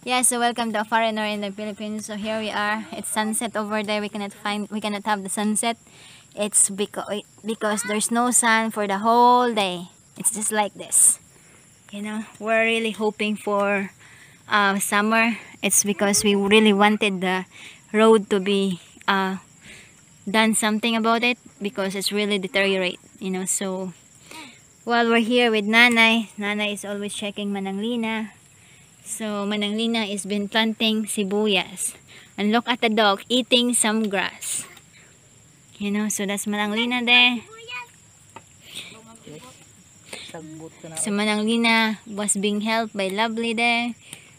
Yeah, so welcome to a foreigner in the Philippines. So here we are. It's sunset over there. We cannot have the sunset. It's because there's no sun for the whole day. It's just like this. You know, we're really hoping for summer. It's because we really wanted the road to be done something about it, because it's really deteriorate. You know, so while we're here with Nanay is always checking Mananglina. So Mananglina has been planting sibuyas. And look at the dog eating some grass. You know, so that's Mananglina there. So Mananglina was being helped by Lovely there.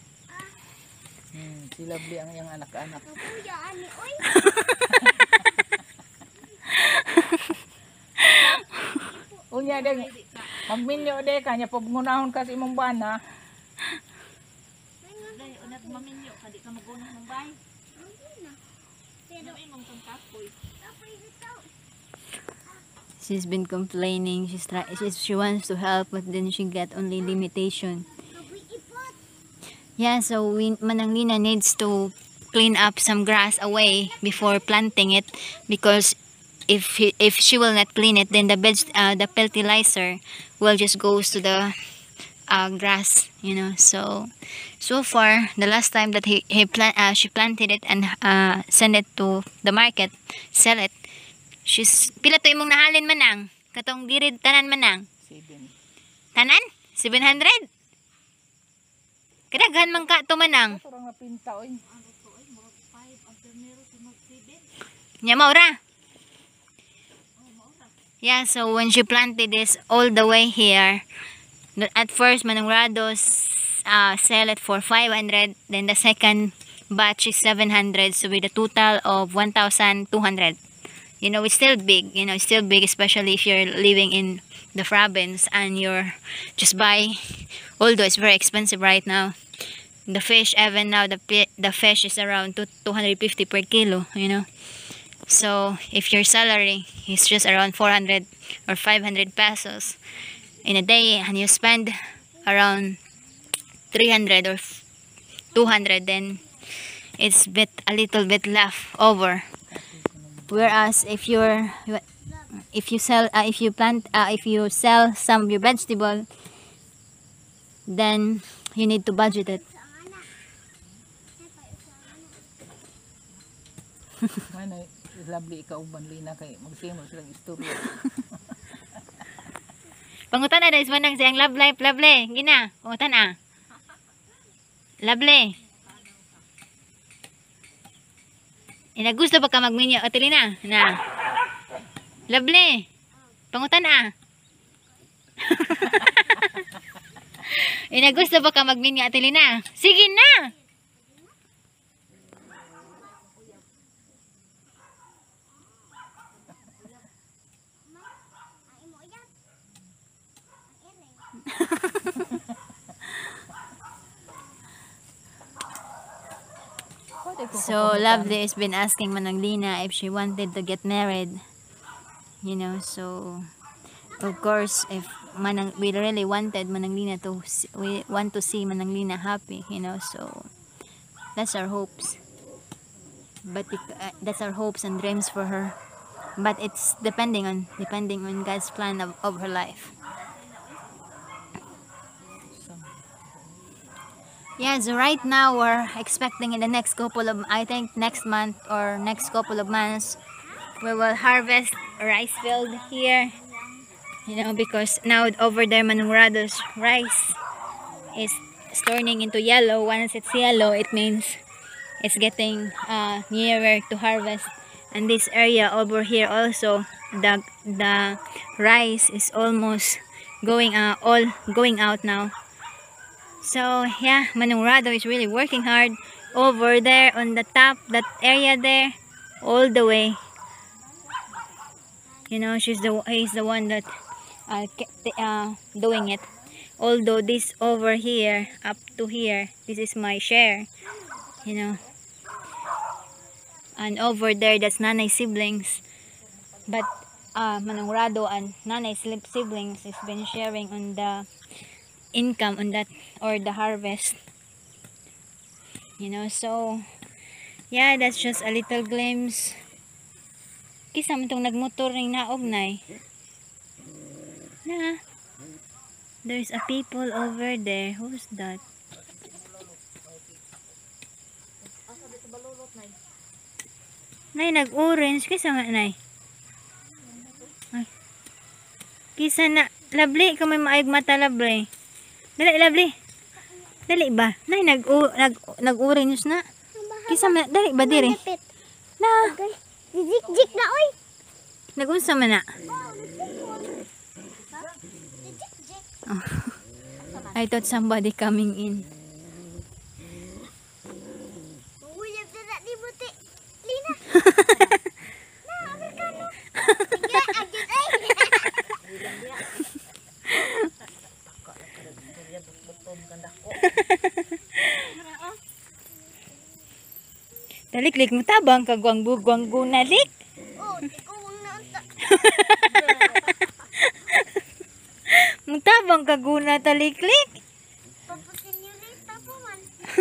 Si Lovely ang iyang anak-anak. Unya deh, magminyo deh kanya pabngunahon kasi imong bana. Maminyo kadi ka magunah ng bay. She's been complaining. She wants to help, but then she get only limitation. Yeah, so Mananglina needs to clean up some grass away before planting it, because if she will not clean it, then the fertilizer will just goes to the grass, you know. So far, the last time that she planted it and send it to the market, sell it, she's pila to imong nahalin manang katong diri tanan manang 7. tanan 700 kadaghan man ka to manang Ora nga pinta oy. nya maura. Yeah, so when she planted this all the way here, at first Manangrados sell it for 500, then the second batch is 700, so with a total of 1,200. You know, it's still big. You know, it's still big, especially if you're living in the province and you're just buy. Although it's very expensive right now, the fish, even now the fish is around 250 per kilo. You know, so if your salary is just around 400 or 500 pesos in a day, and you spend around 300 or 200, then it's a little bit left over. Whereas if you sell some of your vegetable, then you need to budget it. Manay Lovely ikaw banlina kay magsimo silang istorya. Pangutan na guys, manang siyang love life, Lovely. Gina, pangutan ah. Lovely. Gusto ba ka magminyo, Atilina? Na. Lovely. Pangutan ah. Gusto ba ka magminyo, Atilina? Sige na. So Lovely has been asking Mananglina if she wanted to get married, you know. So of course, if we really wanted Mananglina we want to see Mananglina happy, you know. So that's our hopes, but that's our hopes and dreams for her. But it's depending on God's plan of her life. Yeah, so right now we're expecting in the next couple of, I think next month or next couple of months, we will harvest rice field here. You know, because now over there Manangrados rice is turning into yellow. Once it's yellow, it means it's getting nearer to harvest. And this area over here also, the rice is almost going out now. So yeah, Manangrado is really working hard over there on the top, that area there, all the way. You know, he's the one that doing it. Although this over here, up to here, this is my share. You know, and over there, that's Nanay's siblings. But Manangrado and Nanay's siblings has been sharing on the income on that, or the harvest. You know, so yeah, that's just a little glimpse. Kisa man tong nagmotor ning naog nay. Na. There's a people over there. Who's that? Nay, nag-orange. Kisa nga, nay? Ay. Kisa na. Lovely. Ikaw may maayog mata, lovely. Dali, lovely. Dali ba? Nay, nag-orange na. Kisa na. Dali ba, diri? Na. Jik na oy. Nag-unsa man na. Oh. I thought somebody coming in. Uyab na di buti. Lina. Na, Amerikano. Ya, agit ay. Dalik-lik mo tabang kagwang-bugwang gunalik. Oh, tikuwang na unta. Mutabang kaguna taliklik. Papusin niyo lita po man.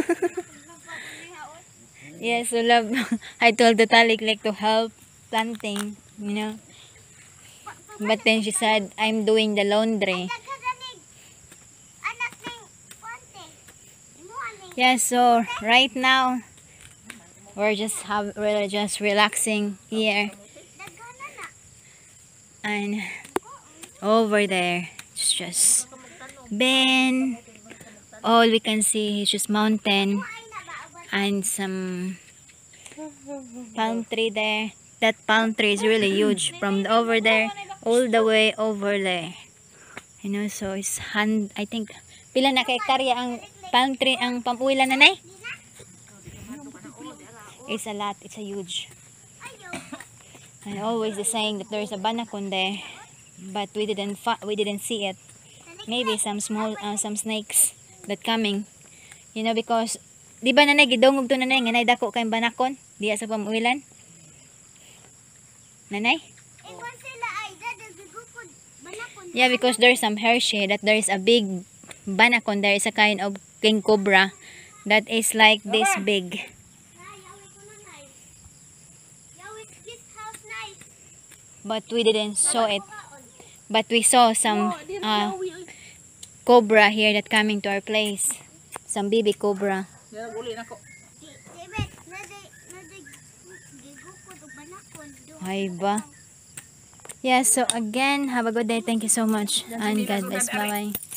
Yes, so love. I told the taliklik to help planting, you know. But then she said, I'm doing the laundry. Nagkadanig. Anak ning konti. Imo aning. Yeah, so right now we're just relaxing here, Dagana na. and over there it's just Ben. All we can see is just mountain Ay na ba aban. and some palm tree there. That palm tree is really huge from over there all the way over there. You know, so it's I think pila na kay hektarya ang palm tree ang pamuwilan na nay? It's a lot. It's a huge. Ayo. And always the saying that there's a banakon there, but we didn't see it. Maybe some small some snakes that coming. You know, because di ba nanay gidongog to nanay nga nay dako kay banakon diya sa pamuwilan? Nanay? Ingon sila ay dadagugukod banakon. Yeah, because there's some Hershey that there is a big banakon. There is a kind of king cobra that is like this big. Yawi ko na nay. Yawi this house nice. But we didn't saw it. But we saw some cobra here that coming to our place. Some baby cobra. Yan uli na ko. David, naday gigukod og banakon. Ay ba? Yeah, so again, have a good day. Thank you so much. And God bless. Bye-bye.